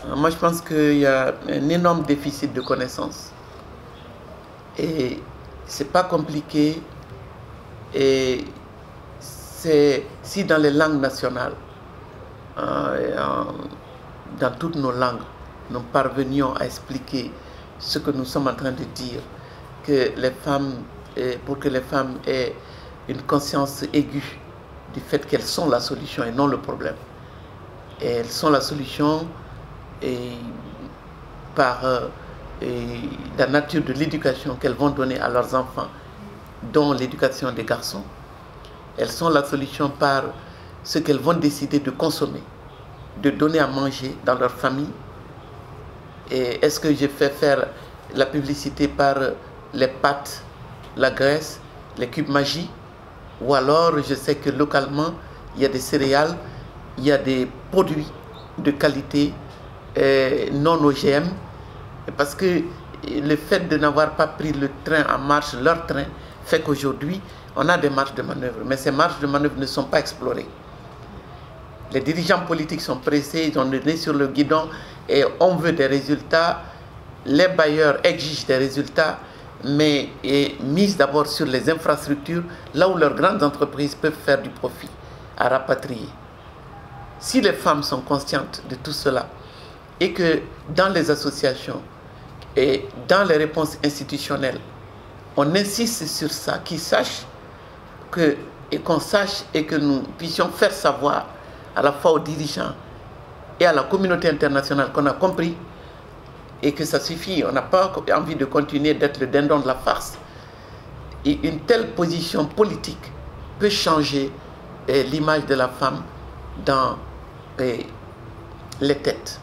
Moi, je pense qu'il y a un énorme déficit de connaissances. Et c'est pas compliqué. Et c'est si dans les langues nationales, dans toutes nos langues, nous parvenions à expliquer ce que nous sommes en train de dire, que les femmes, pour que les femmes aient une conscience aiguë du fait qu'elles sont la solution et non le problème. Et elles sont la solution par la nature de l'éducation qu'elles vont donner à leurs enfants, dont l'éducation des garçons. Elles sont la solution par ce qu'elles vont décider de consommer, de donner à manger dans leur famille. Et est-ce que je fais faire la publicité par les pâtes, la graisse, les cubes Magie, ou alors je sais que localement, il y a des céréales, il y a des produits de qualité non OGM, parce que le fait de n'avoir pas pris le train en marche, leur train, fait qu'aujourd'hui, on a des marges de manœuvre, mais ces marges de manœuvre ne sont pas explorées. Les dirigeants politiques sont pressés, ils ont le nez sur le guidon et on veut des résultats. Les bailleurs exigent des résultats, mais misent d'abord sur les infrastructures, là où leurs grandes entreprises peuvent faire du profit à rapatrier. Si les femmes sont conscientes de tout cela et que dans les associations et dans les réponses institutionnelles, on insiste sur ça, qu'ils sachent qu'on sache et que nous puissions faire savoir à la fois aux dirigeants et à la communauté internationale qu'on a compris et que ça suffit. On n'a pas envie de continuer d'être le dindon de la farce. Et une telle position politique peut changer l'image de la femme dans les têtes.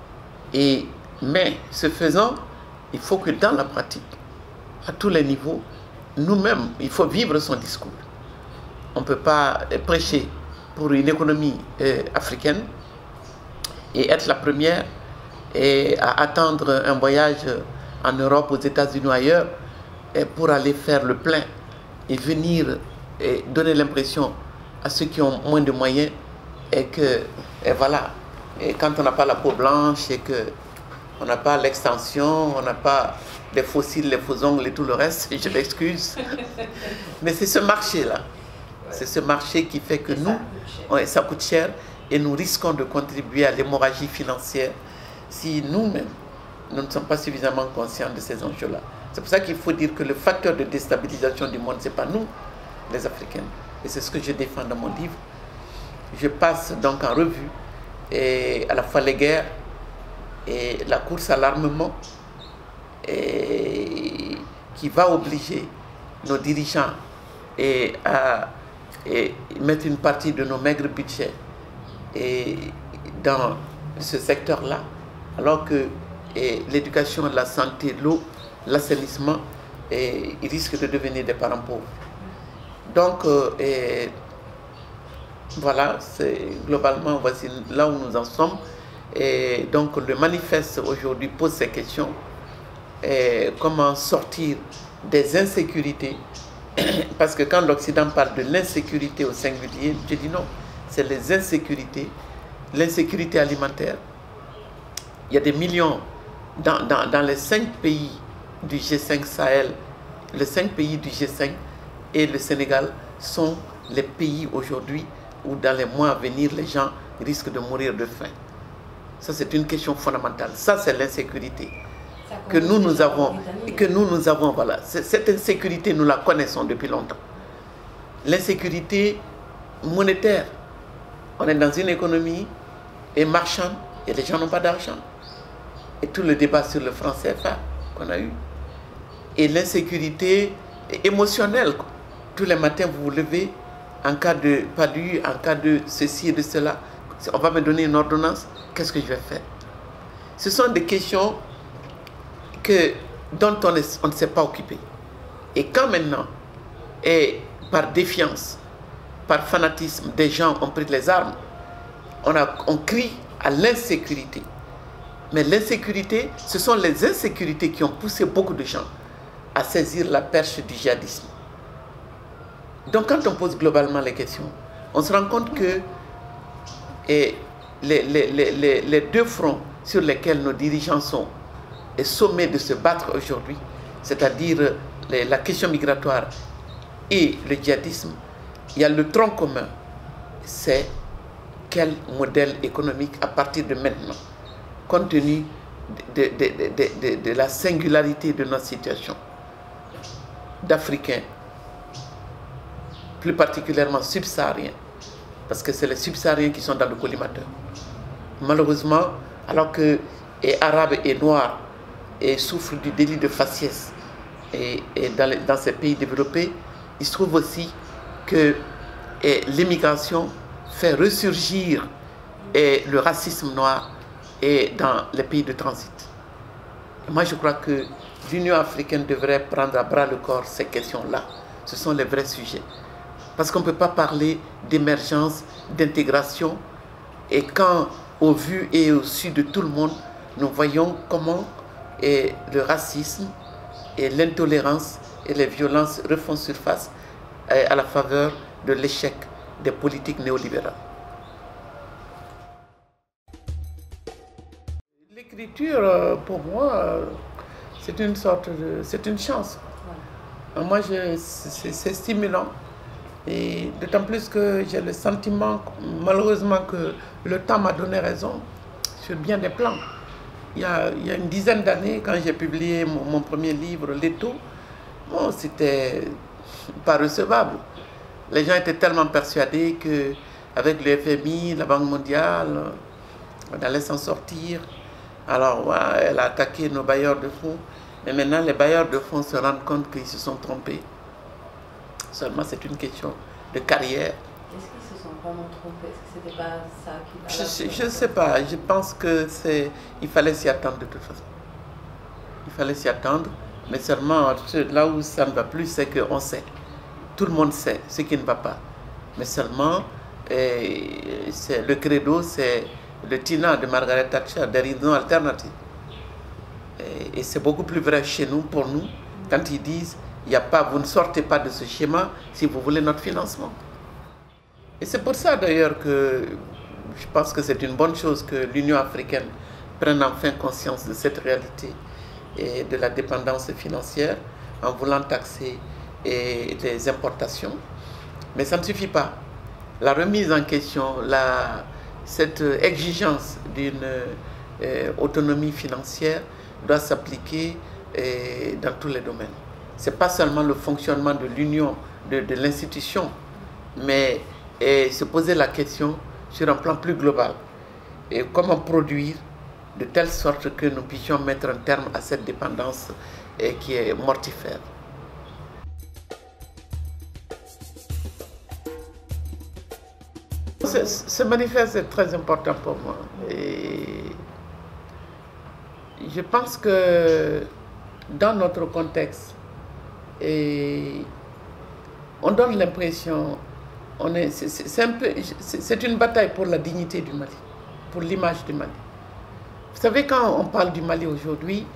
Mais ce faisant, il faut que dans la pratique, à tous les niveaux, nous-mêmes, il faut vivre son discours. On ne peut pas prêcher pour une économie africaine et être la première et à attendre un voyage en Europe, aux États-Unis ou ailleurs pour aller faire le plein et venir et donner l'impression à ceux qui ont moins de moyens et que voilà, et quand on n'a pas la peau blanche et que on n'a pas l'extension, on n'a pas les fossiles, les faux ongles et tout le reste, je m'excuse. Mais c'est ce marché-là. C'est ce marché qui fait que nous, ça coûte cher et nous risquons de contribuer à l'hémorragie financière si nous-mêmes, nous ne sommes pas suffisamment conscients de ces enjeux-là. C'est pour ça qu'il faut dire que le facteur de déstabilisation du monde, ce n'est pas nous, les Africains. Et c'est ce que je défends dans mon livre. Je passe donc en revue à la fois les guerres et la course à l'armement qui va obliger nos dirigeants à mettre une partie de nos maigres budgets dans ce secteur-là, alors que l'éducation, la santé, l'eau, l'assainissement risquent de devenir des parents pauvres. Donc, voilà, globalement, voici là où nous en sommes. Et donc, le manifeste aujourd'hui pose ces questions. Comment sortir des insécurités? Parce que quand l'Occident parle de l'insécurité au singulier, je dis non, c'est les insécurités, l'insécurité alimentaire. Il y a des millions dans les 5 pays du G5 Sahel, les 5 pays du G5 et le Sénégal sont les pays aujourd'hui où dans les mois à venir, les gens risquent de mourir de faim. Ça, c'est une question fondamentale. Ça, c'est l'insécurité que nous avons, voilà. Cette insécurité, nous la connaissons depuis longtemps. L'insécurité monétaire. On est dans une économie marchande et les gens n'ont pas d'argent. Et tout le débat sur le franc CFA qu'on a eu. Et l'insécurité émotionnelle. Tous les matins, vous vous levez, en cas de palu, en cas de ceci et de cela, on va me donner une ordonnance, qu'est-ce que je vais faire? Ce sont des questions dont on ne s'est pas occupé. Et quand maintenant, par défiance, par fanatisme, des gens ont pris les armes, on crie à l'insécurité. Mais l'insécurité, ce sont les insécurités qui ont poussé beaucoup de gens à saisir la perche du djihadisme. Donc quand on pose globalement les questions, on se rend compte que les deux fronts sur lesquels nos dirigeants sont sommés de se battre aujourd'hui, c'est-à-dire la question migratoire et le djihadisme, il y a le tronc commun, c'est quel modèle économique à partir de maintenant, compte tenu de la singularité de notre situation d'Africains, plus particulièrement subsahariens, parce que c'est les subsahariens qui sont dans le collimateur. Malheureusement, alors que les Arabes et Noirs souffrent du délit de faciès dans ces pays développés, il se trouve aussi que l'immigration fait ressurgir le racisme noir dans les pays de transit. Et moi, je crois que l'Union africaine devrait prendre à bras le corps ces questions-là. Ce sont les vrais sujets. Parce qu'on ne peut pas parler d'émergence, d'intégration, et quand, au vu et au su de tout le monde, nous voyons comment le racisme et l'intolérance et les violences refont surface à la faveur de l'échec des politiques néolibérales. L'écriture, pour moi, c'est une sorte de... c'est une chance. Moi, c'est stimulant. Et d'autant plus que j'ai le sentiment, malheureusement, que le temps m'a donné raison sur bien des plans. Il y a une dizaine d'années, quand j'ai publié mon premier livre, L'étau, bon, c'était pas recevable. Les gens étaient tellement persuadés qu'avec le FMI, la Banque mondiale, on allait s'en sortir. Alors, ouais, elle a attaqué nos bailleurs de fonds. Mais maintenant, les bailleurs de fonds se rendent compte qu'ils se sont trompés. Seulement, c'est une question de carrière. Est-ce qu'ils se sont vraiment trompés? Est-ce que c'était pas ça qui... Je ne sais pas. Je pense qu'il fallait s'y attendre de toute façon. Il fallait s'y attendre. Mais seulement, là où ça ne va plus, c'est qu'on sait. Tout le monde sait ce qui ne va pas. Mais seulement, le credo, c'est le TINA de Margaret Thatcher, there is no alternative. Et c'est beaucoup plus vrai chez nous, pour nous, quand ils disent vous ne sortez pas de ce schéma si vous voulez notre financement. Et c'est pour ça d'ailleurs que je pense que c'est une bonne chose que l'Union africaine prenne enfin conscience de cette réalité et de la dépendance financière en voulant taxer les importations. Mais ça ne suffit pas. La remise en question, cette exigence d'une autonomie financière doit s'appliquer dans tous les domaines. Ce n'est pas seulement le fonctionnement de l'union, de l'institution, mais se poser la question sur un plan plus global. Et comment produire de telle sorte que nous puissions mettre un terme à cette dépendance qui est mortifère. Ce manifeste est très important pour moi. Et je pense que dans notre contexte, on donne l'impression, c'est une bataille pour la dignité du Mali, pour l'image du Mali. Vous savez, quand on parle du Mali aujourd'hui,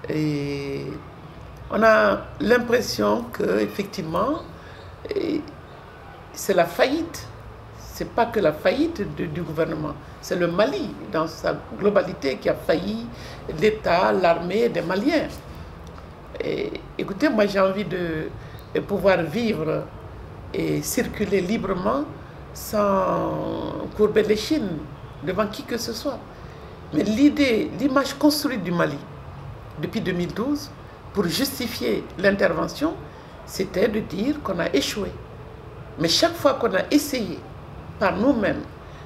on a l'impression qu'effectivement, c'est la faillite. Ce n'est pas que la faillite du gouvernement, c'est le Mali dans sa globalité qui a failli, l'État, l'armée des Maliens. Écoutez, moi j'ai envie de pouvoir vivre et circuler librement sans courber l'échine devant qui que ce soit. Mais l'image construite du Mali depuis 2012 pour justifier l'intervention, c'était de dire qu'on a échoué. Mais chaque fois qu'on a essayé par nous-mêmes,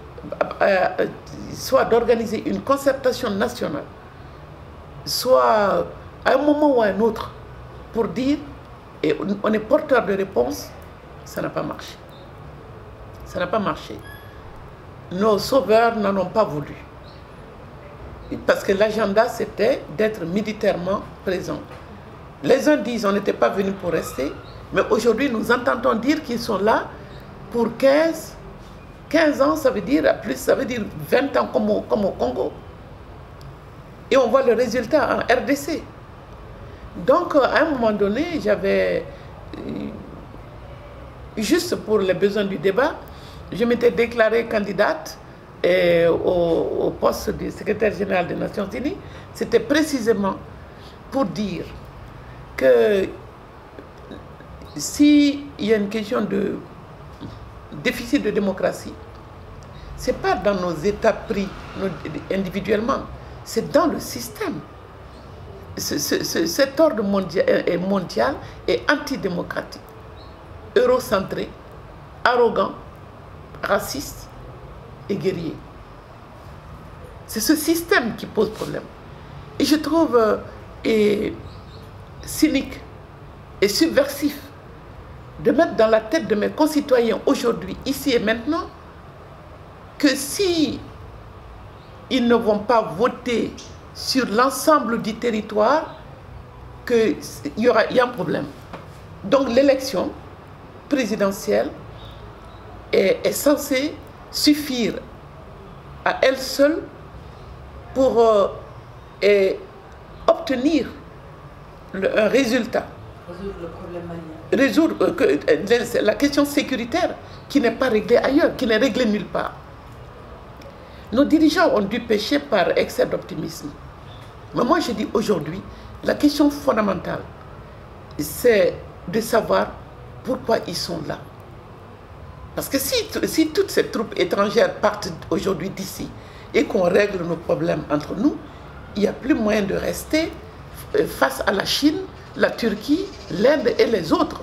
soit d'organiser une concertation nationale, soit à un moment ou à un autre, pour dire, et on est porteur de réponse, ça n'a pas marché. Ça n'a pas marché. Nos sauveurs n'en ont pas voulu. Parce que l'agenda, c'était d'être militairement présent. Les uns disent, on n'était pas venus pour rester, mais aujourd'hui, nous entendons dire qu'ils sont là pour 15 ans, ça veut dire plus, ça veut dire 20 ans comme au Congo. Et on voit le résultat en RDC. Donc, à un moment donné, j'avais, juste pour les besoins du débat, je m'étais déclarée candidate au poste du secrétaire général des Nations Unies, c'était précisément pour dire que s'il y a une question de déficit de démocratie, ce n'est pas dans nos États pris individuellement, c'est dans le système. Cet ordre mondial est antidémocratique, eurocentré, arrogant, raciste et guerrier. C'est ce système qui pose problème. Et je trouve cynique et subversif de mettre dans la tête de mes concitoyens aujourd'hui, ici et maintenant, que si ils ne vont pas voter sur l'ensemble du territoire, qu'il y a un problème. Donc l'élection présidentielle est censée suffire à elle seule pour obtenir un résultat. Résoudre le problème malien. Résoudre la question sécuritaire qui n'est pas réglée ailleurs, qui n'est réglée nulle part. Nos dirigeants ont dû pécher par excès d'optimisme. Mais moi je dis aujourd'hui, la question fondamentale, c'est de savoir pourquoi ils sont là. Parce que si toutes ces troupes étrangères partent aujourd'hui d'ici et qu'on règle nos problèmes entre nous, il n'y a plus moyen de rester face à la Chine, la Turquie, l'Inde et les autres.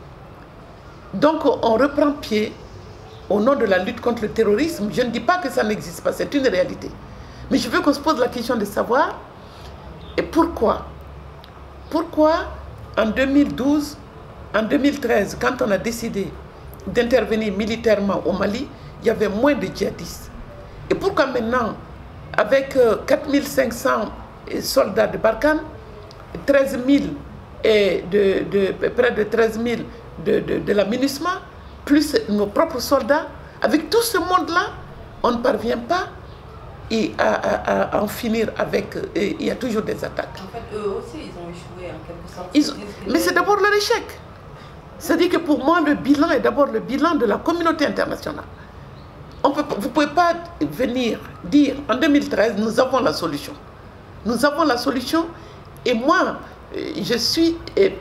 Donc on reprend pied au nom de la lutte contre le terrorisme. Je ne dis pas que ça n'existe pas, c'est une réalité. Mais je veux qu'on se pose la question de savoir et pourquoi. Pourquoi en 2012, en 2013, quand on a décidé d'intervenir militairement au Mali, il y avait moins de djihadistes. Et pourquoi maintenant, avec 4500 soldats de Barkhane, 13 000 et près de 13 000 de la MINUSMA, plus nos propres soldats, avec tout ce monde-là, on ne parvient pas à en finir avec. Il y a toujours des attaques. En fait, eux aussi, ils ont échoué en quelque sorte. Mais c'est d'abord leur échec. C'est-à-dire que pour moi, le bilan est d'abord le bilan de la communauté internationale. Vous ne pouvez pas venir dire, en 2013, nous avons la solution. Nous avons la solution, et moi, je suis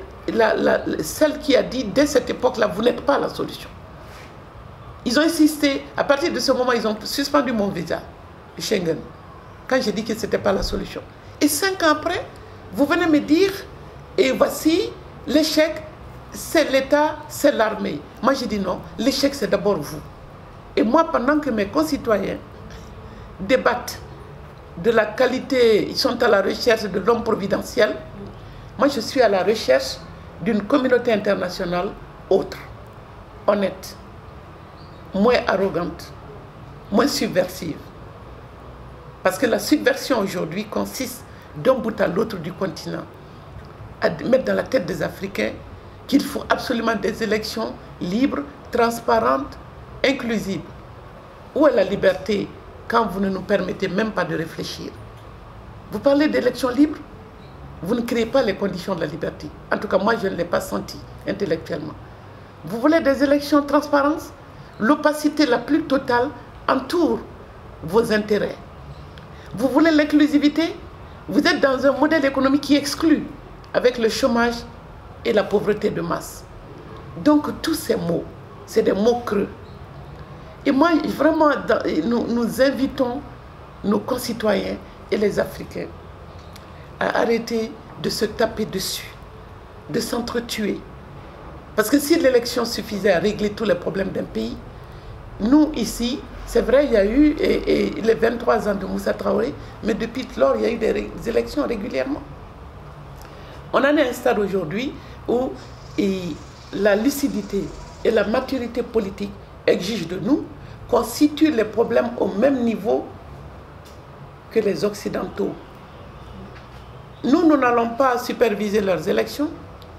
celle qui a dit, dès cette époque-là, vous n'êtes pas la solution. Ils ont insisté, à partir de ce moment, ils ont suspendu mon visa, le Schengen, quand j'ai dit que ce n'était pas la solution. Et 5 ans après, vous venez me dire, et voici l'échec, c'est l'État, c'est l'armée. Moi, j'ai dit non, l'échec, c'est d'abord vous. Et moi, pendant que mes concitoyens débattent de la qualité, ils sont à la recherche de l'homme providentiel, moi, je suis à la recherche d'une communauté internationale autre, honnête, moins arrogante, moins subversive. Parce que la subversion aujourd'hui consiste d'un bout à l'autre du continent à mettre dans la tête des Africains qu'il faut absolument des élections libres, transparentes, inclusives. Où est la liberté quand vous ne nous permettez même pas de réfléchir? Vous parlez d'élections libres, vous ne créez pas les conditions de la liberté. En tout cas, moi, je ne l'ai pas senti intellectuellement. Vous voulez des élections transparentes? L'opacité la plus totale entoure vos intérêts. Vous voulez l'inclusivité? Vous êtes dans un modèle économique qui exclut, avec le chômage et la pauvreté de masse. Donc, tous ces mots, c'est des mots creux. Et moi, vraiment, nous invitons nos concitoyens et les Africains à arrêter de se taper dessus, de s'entretuer. Parce que si l'élection suffisait à régler tous les problèmes d'un pays, nous, ici, c'est vrai, il y a eu les 23 ans de Moussa Traoré, mais depuis lors, il y a eu des élections régulièrement. On en est à un stade aujourd'hui où la lucidité et la maturité politique exigent de nous qu'on situe les problèmes au même niveau que les Occidentaux. Nous n'allons pas superviser leurs élections.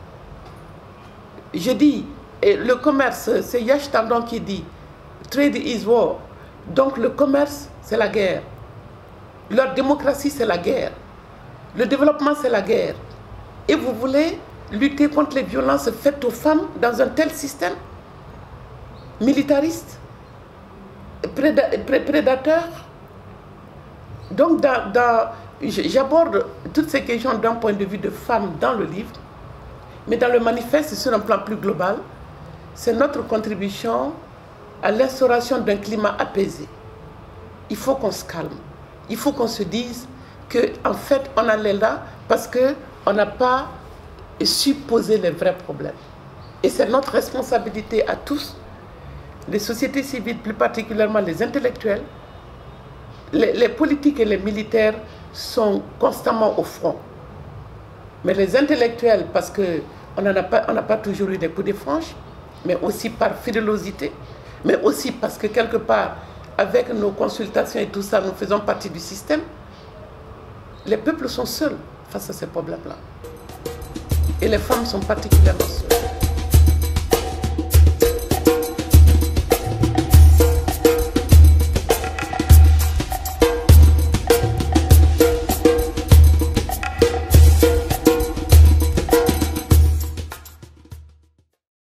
Je dis, et le commerce, c'est Yash Tandon qui dit, trade is war. Donc le commerce, c'est la guerre. Leur démocratie, c'est la guerre. Le développement, c'est la guerre. Et vous voulez lutter contre les violences faites aux femmes dans un tel système militariste? prédateurs. Donc, j'aborde toutes ces questions d'un point de vue de femme dans le livre, mais dans le manifeste, sur un plan plus global, c'est notre contribution à l'instauration d'un climat apaisé. Il faut qu'on se calme. Il faut qu'on se dise qu'en fait, on allait là parce qu'on n'a pas su poser les vrais problèmes. Et c'est notre responsabilité à tous, les sociétés civiles, plus particulièrement les intellectuels. Les politiques et les militaires sont constamment au front. Mais les intellectuels, parce qu'on n'a pas toujours eu des coups de franche, mais aussi par fidélosité, mais aussi parce que quelque part, avec nos consultations et tout ça, nous faisons partie du système. Les peuples sont seuls face à ces problèmes-là. Et les femmes sont particulièrement seules.